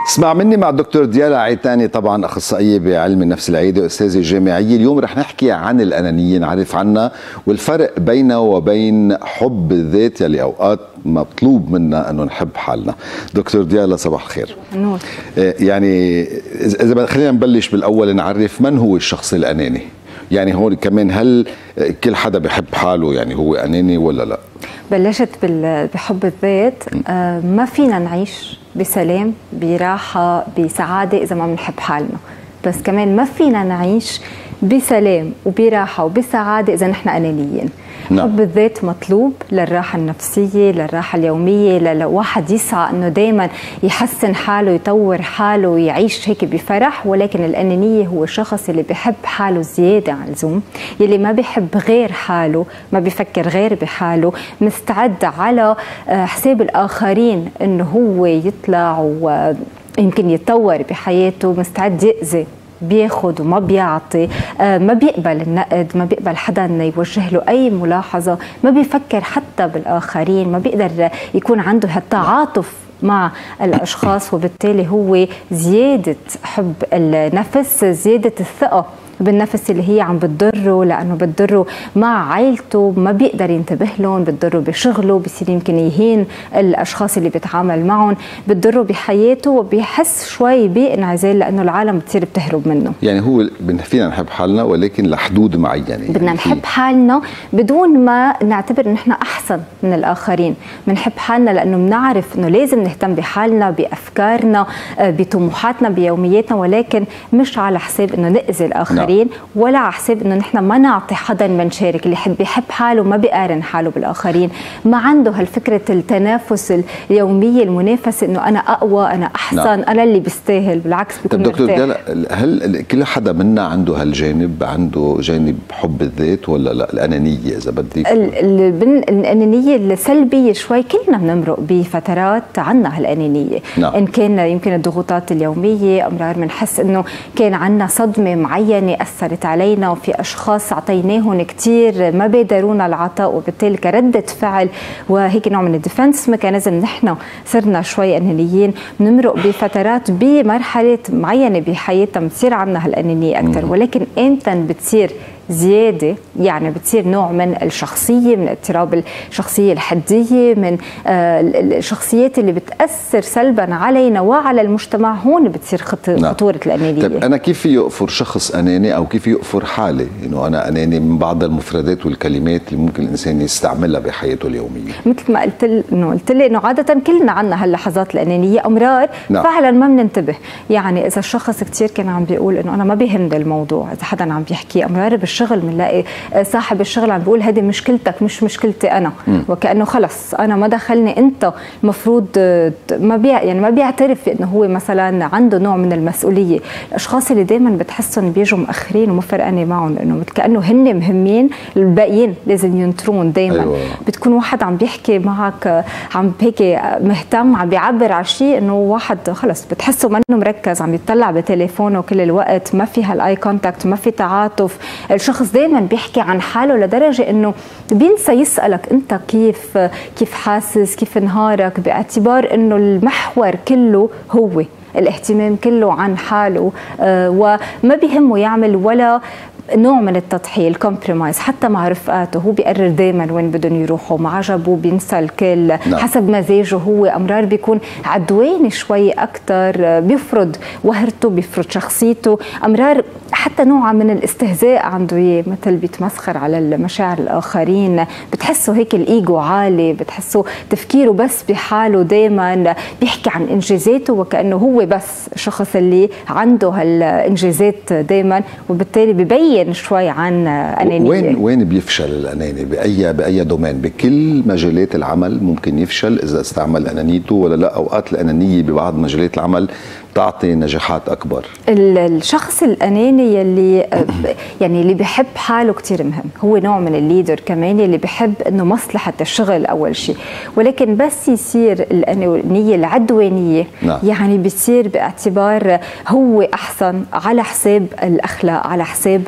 اسمع مني مع الدكتور ديالا عيتاني، طبعا اخصائيه بعلم النفس العيادي واستاذه جامعيه. اليوم رح نحكي عن الانانيه، نعرف عنها والفرق بينها وبين حب الذات يلي اوقات مطلوب منا انه نحب حالنا. دكتور ديالا صباح الخير. نور. يعني اذا خلينا نبلش بالاول، نعرف من هو الشخص الاناني. يعني هون كمان هل كل حدا بحب حاله يعني هو اناني ولا لا؟ بلشت بحب الذات. ما فينا نعيش بسلام براحة بسعادة إذا ما بنحب حالنا، بس كمان ما فينا نعيش بسلام وبراحة وبسعادة إذا نحن أنانيين. حب الذات مطلوب للراحة النفسية، للراحة اليومية، لواحد يسعى أنه دايما يحسن حاله، يطور حاله، ويعيش هيك بفرح. ولكن الأنانية هو الشخص اللي بيحب حاله زيادة عن اللزوم، يلي ما بيحب غير حاله، ما بيفكر غير بحاله، مستعد على حساب الآخرين أنه هو يطلع ويمكن يتطور بحياته، مستعد يأذي، بياخد وما بيعطي، ما بيقبل النقد، ما بيقبل حدا يوجه له أي ملاحظة، ما بيفكر حتى بالآخرين، ما بيقدر يكون عنده هالتعاطف مع الأشخاص. وبالتالي هو زيادة حب النفس، زيادة الثقة بالنفس اللي هي عم بتضره، لأنه بتضره مع عائلته، ما بيقدر ينتبه لهم، بتضره بشغله، بصير يمكن يهين الأشخاص اللي بيتعامل معهم، بتضره بحياته، وبيحس شوي بانعزال لأنه العالم بتصير بتهرب منه. يعني هو فينا نحب حالنا ولكن لحدود معينة. بدنا نحب حالنا بدون ما نعتبر إن احنا أحسن من الآخرين. بنحب حالنا لأنه بنعرف إنه لازم نهتم بحالنا، بأفكارنا، بطموحاتنا، بيومياتنا، ولكن مش على حساب إنه نأذي الآخرين. ولا على حساب انه نحن ما نعطي حدا ما نشارك. اللي يحب حاله ما بيقارن حاله بالاخرين، ما عنده هالفكره التنافس اليوميه، المنافسه انه انا اقوى، انا احسن، انا اللي بيستاهل. بالعكس بيكون دكتور ديالا، هل كل حدا منا عنده هالجانب، عنده جانب حب الذات ولا لا؟ الانانيه اذا بدك، الانانيه السلبيه شوي كلنا بنمرق بفترات عنا هالانانيه. ان كان يمكن الضغوطات اليوميه، امرار بنحس انه كان عنا صدمه معينه أثرت علينا، وفي أشخاص أعطيناهم كتير ما بيدرونا العطاء، وبالتالي كردة فعل وهيك نوع من الديفنس ميكانيزم نحن صرنا شوي أنانيين. بنمرق بفترات بمرحلة معينة بحياتنا بتصير عنا هالأنانية أكثر. ولكن إمتى بتصير زيادة؟ يعني بتصير نوع من الشخصية، من اضطراب الشخصية الحدية، من الشخصيات اللي بتأثر سلبا علينا وعلى المجتمع. هون بتصير خطورة الأنانية. طيب أنا كيف يؤفر شخص أناني أو كيف يؤفر حالي إنه أنا أناني من بعض المفردات والكلمات اللي ممكن الإنسان يستعملها بحياته اليومية؟ مثل ما قلت لي إنه عادة كلنا عنا هاللحظات الأنانية، أمرار فعلا ما بننتبه. يعني إذا الشخص كتير كان عم بيقول إنه أنا ما بيهمني الموضوع، إذا حدا عم بيحكي، أمرار الشغل بنلاقي صاحب الشغل عم بيقول هذه مشكلتك مش مشكلتي انا، وكانه خلص انا ما دخلني، انت المفروض ما بيعترف انه هو مثلا عنده نوع من المسؤوليه. الاشخاص اللي دائما بتحسهم بيجوا مأخرين وما فرقانه معهم، انه كانه هن مهمين، الباقيين لازم ينطرون دائما. أيوة. بتكون واحد عم بيحكي معك عم هيك مهتم، عم بيعبر على شيء، انه واحد خلص بتحسه منه مركز، عم يطلع بتليفونه كل الوقت، ما في هالاي كونتاكت، ما في تعاطف. الشخص دائما بيحكي عن حاله لدرجه انه بينسى يسالك انت كيف حاسس، كيف نهارك، باعتبار انه المحور كله هو الاهتمام كله عن حاله، وما بيهمه يعمل ولا نوع من التضحية، الكومبرومايز حتى مع رفقاته. هو بيقرر دائما وين بدهم يروحوا، ما عجبه بينسى الكل. حسب مزاجه هو. امرار بيكون عدواني شوي اكثر، بيفرض وهرته، بيفرض شخصيته. امرار حتى نوع من الاستهزاء عنده اياه، مثل بيتمسخر على المشاعر الاخرين، بتحسه هيك الايجو عالي، بتحسه تفكيره بس بحاله، دائما بيحكي عن انجازاته وكانه هو بس الشخص اللي عنده هالانجازات دائما، وبالتالي ببين شوي عن أنانية. وين بيفشل الأناني؟ بأي دومين؟ بكل مجالات العمل ممكن يفشل إذا استعمل أنانيته ولا لا؟ أوقات الأنانية ببعض مجالات العمل تعطي نجاحات اكبر؟ الشخص الاناني يلي يعني اللي بيحب حاله كتير مهم، هو نوع من الليدر كمان اللي بيحب انه مصلحه الشغل اول شيء، ولكن بس يصير الانانيه العدوانيه يعني بيصير باعتبار هو احسن على حساب الاخلاق، على حساب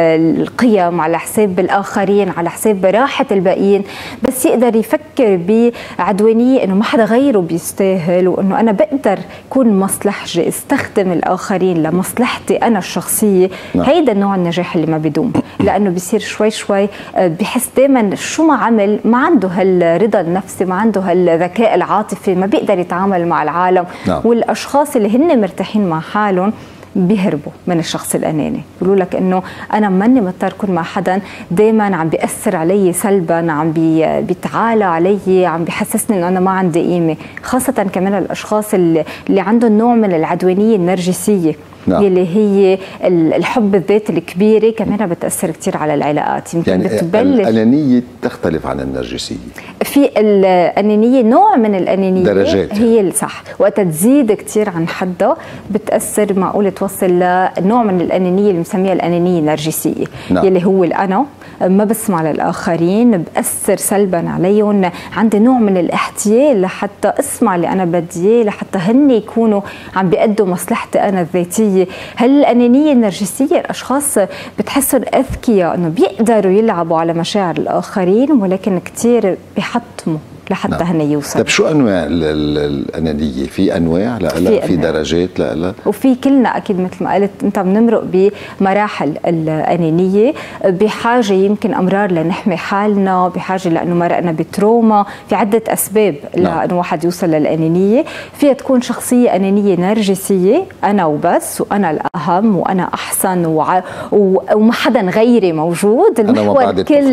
القيم، على حساب الاخرين، على حساب راحه الباقيين، بس يقدر يفكر بعدوانيه انه ما حدا غيره بيستاهل، وانه انا بقدر كون مصلحجي استخدم الاخرين لمصلحتي انا الشخصيه. هيدا النوع النجاح اللي ما بيدوم، لانه بيصير شوي شوي بحس دائما شو ما عمل ما عنده هالرضا النفسي، ما عنده هالذكاء العاطفي، ما بيقدر يتعامل مع العالم. والاشخاص اللي هن مرتاحين مع حالهم بيهربوا من الشخص الاناني، بيقولوا لك انه انا ماني مضطر اكون مع حدا دائما عم بياثر علي سلبا، عم بيتعالى علي، عم بيحسسني انه انا ما عندي قيمه، خاصه كمان الاشخاص اللي عندهم نوع من العدوانيه النرجسيه. اللي هي الحب الذات الكبيره كمان بتاثر كثير على العلاقات. يمكن يعني بتبلش الانانيه تختلف عن النرجسيه. في الانانيه نوع من الانانيه درجات هي الصح، وقت تزيد كثير عن حدها بتاثر، معقول توصل لنوع من الانانيه اللي بنسميها الانانيه النرجسيه. يلي هو الانا ما بسمع للاخرين، بأثر سلبا عليهم، عندي نوع من الاحتيال لحتى اسمع اللي انا بديه، لحتى هن يكونوا عم بيأدوا مصلحتي انا الذاتيه. هالانانيه النرجسيه الاشخاص بتحسوا اذكياء انه بيقدروا يلعبوا على مشاعر الاخرين، ولكن كثير بيحطموا لحتى هن يوصلوا. طيب شو انواع الانانيه؟ في انواع لا في درجات لا وفي كلنا اكيد مثل ما قلت انت بنمرق بمراحل الانانيه، بحاجه يمكن امرار لنحمي حالنا، بحاجه لانه مرقنا بتروما، في عده اسباب لانه واحد يوصل للانانيه. فيها تكون شخصيه انانيه نرجسيه، انا وبس، وانا الاهم، وانا احسن، وما حدا غيري موجود، المحور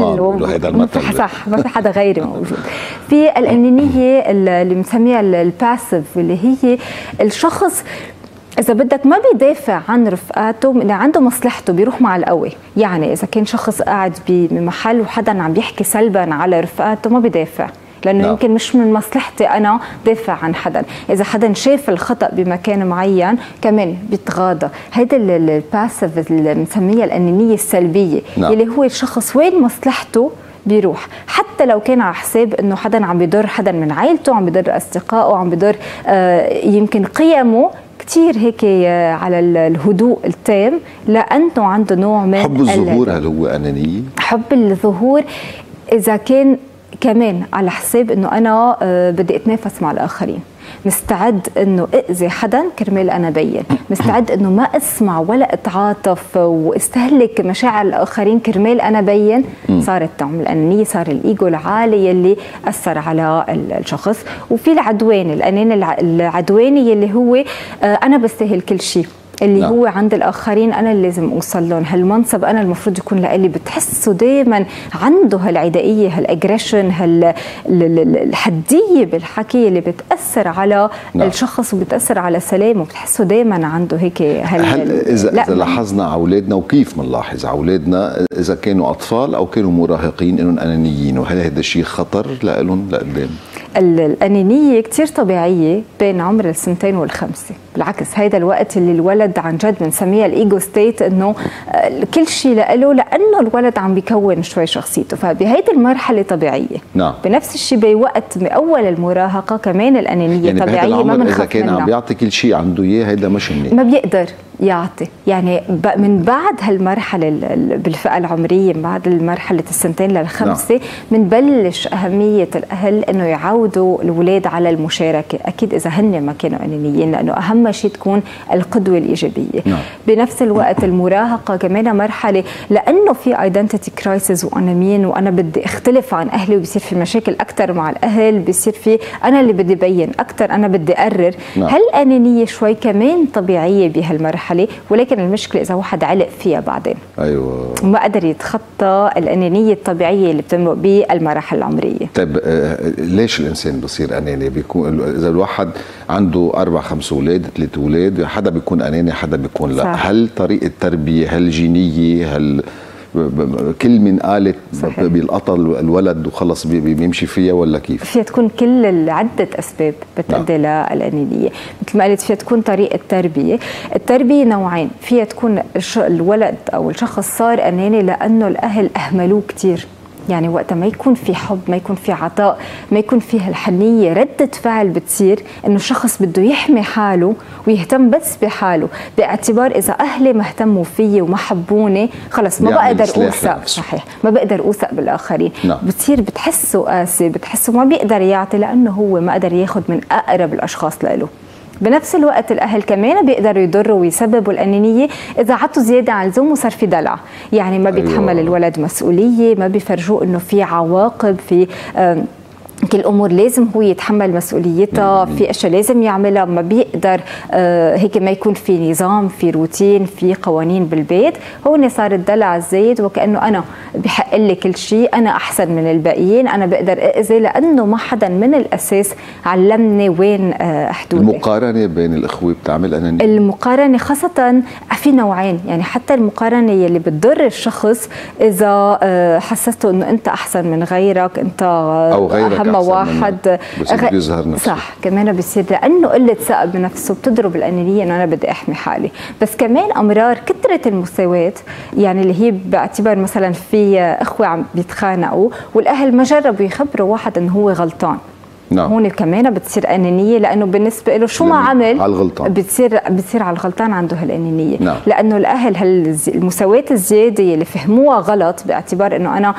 كل صح، ما في حدا غيري موجود. في الانانيه اللي بنسميها الباسيف، اللي هي الشخص إذا بدك ما بيدافع عن رفقاته، اللي عنده مصلحته بيروح مع القوي. يعني إذا كان شخص قاعد بمحل وحدا عم بيحكي سلبا على رفقاته ما بيدافع، لأنه يمكن مش من مصلحتي أنا دافع عن حدا. إذا حدا شاف الخطأ بمكان معين كمان بيتغاضى. هيدا الباسيف اللي بنسميها الأنانية السلبية، اللي هو الشخص وين مصلحته بيروح، حتى لو كان على حساب انه حدا عم بيضر حدا من عائلته، عم بيضر اصدقائه، عم بيضر يمكن قيمه كثير هيك على الهدوء التام، لانه عنده نوع من حب الظهور. هل هو انانيه؟ حب الظهور اذا كان كمان على حساب انه انا بدي اتنافس مع الاخرين، مستعد انه اذي حدا كرمال انا بين، مستعد انه ما اسمع ولا اتعاطف واستهلك مشاعر الاخرين كرمال انا بين. صارت تعمل الانانيه، صار الايجو العالي يلي اثر على الشخص. وفي العدواني، الاناني العدواني يلي هو انا بستاهل كل شيء، اللي هو عند الآخرين أنا اللي لازم أوصل لهم، هالمنصب أنا المفروض يكون لإلي. بتحسه دايما عنده هالعدائية، هالأجريشن، الحدية بالحكي اللي بتأثر على الشخص وبتأثر على سلامه. بتحسه دايما عنده هيك هل إذا لاحظنا على أولادنا، وكيف بنلاحظ على أولادنا إذا كانوا أطفال أو كانوا مراهقين إنهم أنانيين، وهل هذا الشيء خطر لهم لقدام؟ الأنانية كتير طبيعية بين عمر السنتين والخمسة. بالعكس هيدا الوقت اللي الولد عن جد بنسميها الإيجو ستيت، إنه كل شيء لإله، لأنه الولد عم بيكون شوي شخصيته. فبهيدي المرحلة طبيعية. بنفس الشيء بوقت بأول المراهقة كمان الأنانية يعني طبيعية، ما بنخاف إذا كان عم بيعطي كل شيء عنده إياه، هيدا مش منيح، ما بيقدر يعطي. يعني من بعد هالمرحلة بالفئة العمرية، من بعد المرحلة السنتين للخمسة، بنبلش أهمية الأهل إنه يعودوا الأولاد على المشاركة. أكيد إذا هن ما كانوا أنانيين، لأنه أهم شيء تكون القدوة الإيجابية. بنفس الوقت المراهقة كمان مرحلة، لأنه في ايدنتيتي كرايسيس وأنا مين وأنا بدي أختلف عن أهلي، وبيصير في مشاكل أكثر مع الأهل، بيصير في أنا اللي بدي بين أكثر، أنا بدي أقرر. هالأنانية شوي كمان طبيعية بهالمرحلة، ولكن المشكلة إذا واحد علق فيها بعدين، أيوة، وما قدر يتخطى الأنانية الطبيعية اللي بتمرق بالمراحل العمرية. طيب ليش الإنسان بصير أناني؟ بيكون إذا الواحد عنده 4-5 أولاد، 3 أولاد، حدا بيكون أناني حدا بيكون لا. صح. هل طريقة التربية، هل جينية، هل كل من قالت بيلقطها الولد وخلص بيمشي فيها، ولا كيف؟ فيها تكون كل عدة أسباب بتؤدي للأنانية. مثل ما قلت فيها تكون طريقة التربية نوعين. فيها تكون الولد أو الشخص صار أناني لأنه الأهل أهملوه كتير، يعني وقت ما يكون في حب، ما يكون في عطاء، ما يكون فيها الحنية، ردة فعل بتصير إنه الشخص بده يحمي حاله ويهتم بس بحاله، باعتبار إذا أهلي ما اهتموا فيي وما حبوني خلص ما بقدر أوثق. صحيح، ما بقدر أوثق بالآخرين. بتصير بتحسه قاسي، بتحسه ما بيقدر يعطي لأنه هو ما قدر ياخد من أقرب الأشخاص له. بنفس الوقت الأهل كمان بيقدروا يضروا ويسببوا الأنانية إذا عطوا زيادة عن اللزوم وصار في دلع، يعني ما بيتحمل الولد مسؤولية، ما بيفرجوه إنه في عواقب، في كل امور لازم هو يتحمل مسؤوليتها، في اشياء لازم يعملها ما بيقدر، هيك ما يكون في نظام، في روتين، في قوانين بالبيت. هون صار الدلع الزايد، وكانه انا بحق لي كل شيء، انا احسن من الباقيين، انا بقدر اذي لانه ما حدا من الاساس علمني وين حدودي. المقارنه بين الاخوه بتعمل انانيه؟ المقارنه خاصه في نوعين، يعني حتى المقارنه يلي بتضر الشخص اذا حسسته انه انت احسن من غيرك، انت او غيرك واحد بيظهر نفسه. صح، كمان بيصير لانه قله ثقه بنفسه بتضرب الانانيه انه انا بدي احمي حالي. بس كمان امرار كثره المساواه، يعني اللي هي باعتبار مثلا في اخوه عم بيتخانقوا والاهل ما جربوا يخبروا واحد انه هو غلطان، هون كمان بتصير انانيه، لانه بالنسبه له شو ما عمل على الغلطان بتصير على الغلطان عنده هالانانيه. لانه الاهل المساواه الزياده اللي فهموها غلط، باعتبار انه انا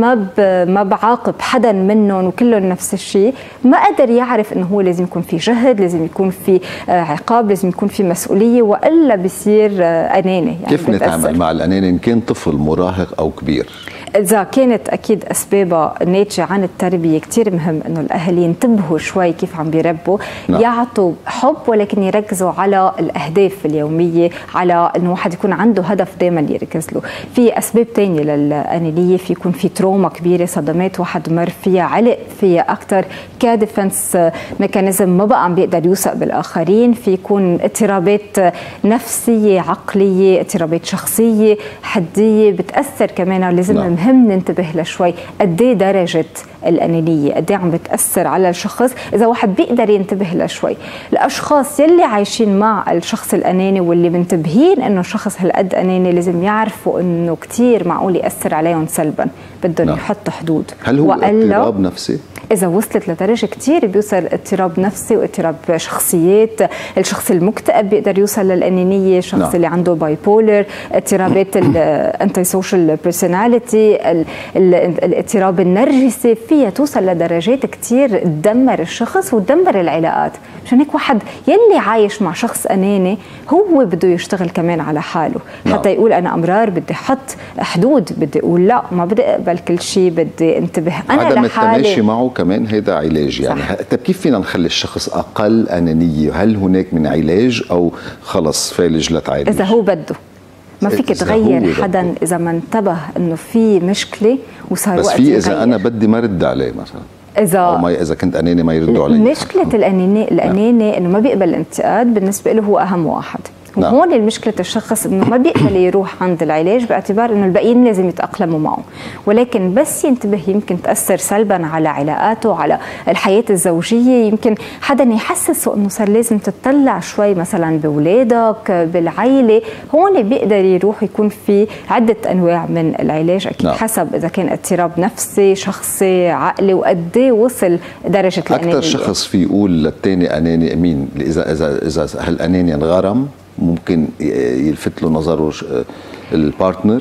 ما بعاقب حدا منهم وكلهم نفس الشيء، ما قدر يعرف انه هو لازم يكون في جهد، لازم يكون في عقاب، لازم يكون في مسؤوليه، والا بصير اناني. يعني كيف نتعامل مع الاناني ان كان طفل مراهق او كبير؟ إذا كانت أكيد أسبابها ناتجة عن التربية، كتير مهم إنه الأهل ينتبهوا شوي كيف عم بيربوا، يعطوا حب ولكن يركزوا على الأهداف اليومية، على إنه واحد يكون عنده هدف دائما يركز له. في أسباب تانية للأنانية، في يكون في تروما كبيرة، صدمات واحد مر فيها، علق فيها أكتر، كديفنس ميكانيزم، ما بقى عم بيقدر يوثق بالآخرين، في يكون اضطرابات نفسية، عقلية، اضطرابات شخصية، حدية بتأثر كمان. لازم مهم ننتبه لشوي قد ايه درجه الانانيه، قد ايه عم بتاثر على الشخص. اذا واحد بيقدر ينتبه لشوي، الاشخاص يلي عايشين مع الشخص الاناني واللي منتبهين انه الشخص هالقد اناني، لازم يعرفوا انه كثير معقول ياثر عليهم سلبا، بدهم يحطوا حدود. هل هو اضطراب نفسي؟ إذا وصلت لدرجة كتير بيوصل اضطراب نفسي واضطراب شخصيات. الشخص المكتئب بيقدر يوصل للأنانية، الشخص اللي عنده باي بولر، اضطرابات الانتي سوشيال بيرسوناليتي، الاضطراب النرجسي، فيها توصل لدرجات كتير تدمر الشخص وتدمر العلاقات. مشان هيك واحد يلي عايش مع شخص أناني هو بده يشتغل كمان على حاله، حتى يقول أنا أمرار بدي أحط حدود، بدي أقول لا، ما بدي أقبل كل شيء، بدي انتبه أنا لحالي. عدم التماشي معه كمان هيدا علاج. يعني طيب كيف فينا نخلي الشخص أقل أنانية؟ هل هناك من علاج أو خلص فالج لتعالج؟ إذا هو بده، ما فيك تغير حدا إذا ما انتبه إنه في مشكلة وصار بس وقت في إذا أنا بدي ما رد عليه مثلا، إذا كنت أناني ما يردوا علي. مشكلة الأناني إنه ما بيقبل الانتقاد، بالنسبة له هو أهم واحد. وهون المشكلة الشخص انه ما بيقبل يروح عند العلاج، باعتبار انه الباقيين لازم يتأقلموا معه، ولكن بس ينتبه يمكن تأثر سلبا على علاقاته، على الحياة الزوجية. يمكن حدا يحسسه انه صار لازم تتطلع شوي مثلا بأولادك، بالعائلة. هون بيقدر يروح، يكون في عدة انواع من العلاج اكيد حسب اذا كان اضطراب نفسي، شخصي، عقلي، وقد ايه وصل درجة الأنانية. اكثر شخص في يقول للثاني اناني مين؟ اذا هالاناني انغرم ممكن يلفت له نظره البارتنر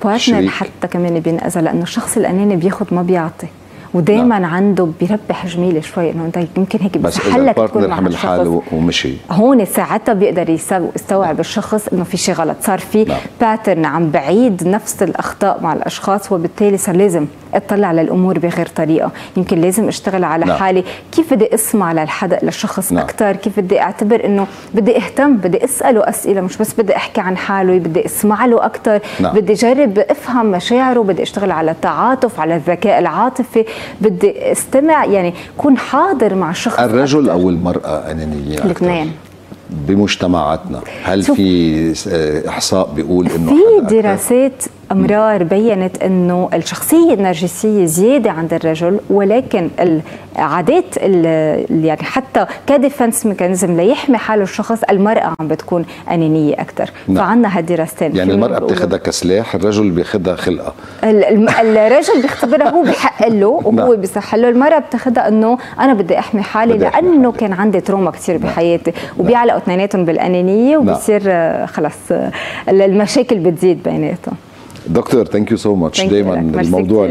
حتى كمان بينأذى، لانه الشخص الاناني بياخذ ما بيعطي، ودائما عنده بيربح جميله شوي، انه انت يمكن هيك بيسهل لك تكون مع الشخص. حاله ومشي هون ساعتها بيقدر يستوعب الشخص انه في شيء غلط، صار في باترن عم بعيد نفس الاخطاء مع الاشخاص، وبالتالي صار لازم اطلع للامور بغير طريقه. يمكن لازم اشتغل على حالي، كيف بدي اسمع للشخص اكثر، كيف بدي اعتبر انه بدي اهتم، بدي اساله اسئله، مش بس بدي احكي عن حاله، بدي اسمع له اكثر، بدي اجرب افهم مشاعره، بدي اشتغل على التعاطف، على الذكاء العاطفي، بدي استمع، يعني كون حاضر مع الشخص. الرجل أكتر. او المراه انانيه الاثنين بمجتمعاتنا؟ هل في احصاء بيقول انه في دراسات امرار بينت انه الشخصيه النرجسيه زياده عند الرجل، ولكن العادات يعني حتى كديفنس ميكانيزم ليحمي حاله الشخص، المراه عم بتكون انانيه اكثر. فعندنا هالدراستين، يعني المراه بتاخذها كسلاح، الرجل بياخذها خلقه. الرجل بيختبرها هو بحق له وهو بيصح له، المراه بتاخذها انه انا بدي احمي حالي لانه كان عندي تروما كثير بحياتي، وبيعلقوا اثنيناتهم بالانانيه وبصير خلص المشاكل بتزيد بيناتهم. دكتور ثانك يو سو ماتش. دائما الموضوع